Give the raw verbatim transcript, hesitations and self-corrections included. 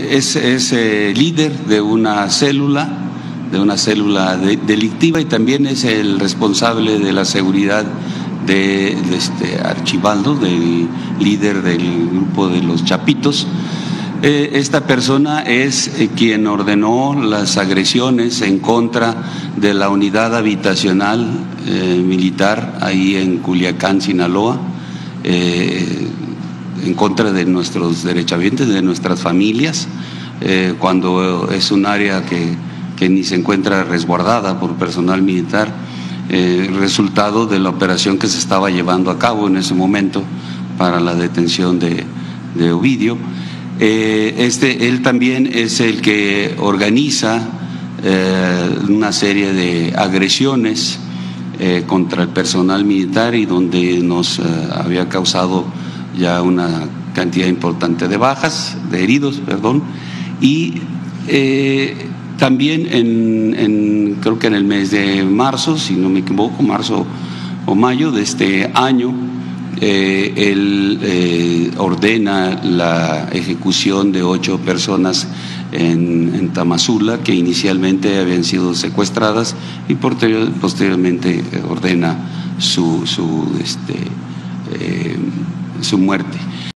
eh, es, es eh, líder de una célula, de una célula de, delictiva, y también es el responsable de la seguridad de, de este Archibaldo, del líder del grupo de los Chapitos. Eh, esta persona es eh, quien ordenó las agresiones en contra de la unidad habitacional eh, militar ahí en Culiacán, Sinaloa, eh, en contra de nuestros derechohabientes, de nuestras familias, eh, cuando es un área que, que ni se encuentra resguardada por personal militar, eh, resultado de la operación que se estaba llevando a cabo en ese momento para la detención de, de Ovidio. Eh, este, él también es el que organiza eh, una serie de agresiones eh, contra el personal militar, y donde nos eh, había causado ya una cantidad importante de bajas, de heridos, perdón, y eh, también en, en, creo que en el mes de marzo, si no me equivoco, marzo o mayo de este año, Eh, él eh, ordena la ejecución de ocho personas en, en Tamazula, que inicialmente habían sido secuestradas, y posterior, posteriormente ordena su, su, este, eh, su muerte.